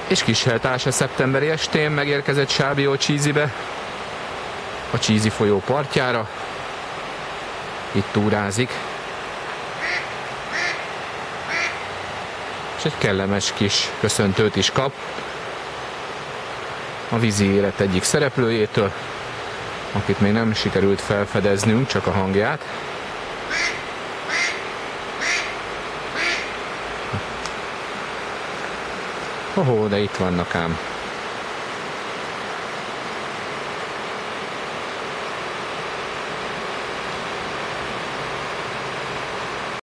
És Kisheltása szeptemberi estén megérkezett Sábió Csízibe, a Csízi folyó partjára. Itt túrázik. És egy kellemes kis köszöntőt is kap a vízi élet egyik szereplőjétől, akit még nem sikerült felfedeznünk, csak a hangját. Ohó, de itt vannak ám.